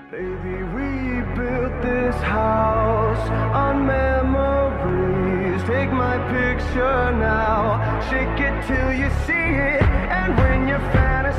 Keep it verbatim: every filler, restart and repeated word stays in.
Baby, we built this house on memories. Take my picture now, shake it till you see it. And when you're fantasizing